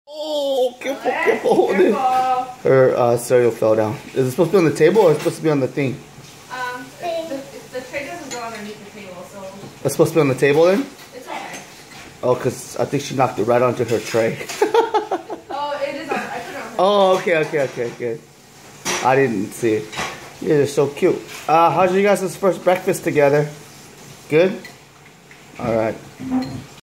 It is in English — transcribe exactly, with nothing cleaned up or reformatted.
Oh, careful, careful. Hold it. Her uh, cereal fell down. Is it supposed to be on the table or is it supposed to be on the thing? Um, the, the tray doesn't go underneath the table, so... It's supposed to be on the table then? It's okay. Oh, because I think she knocked it right onto her tray. Oh, it is on... I put it on her. Oh, okay, okay, okay, good. I didn't see it. Yeah, they're so cute. Uh, how's you guys' first breakfast together? Good? Alright.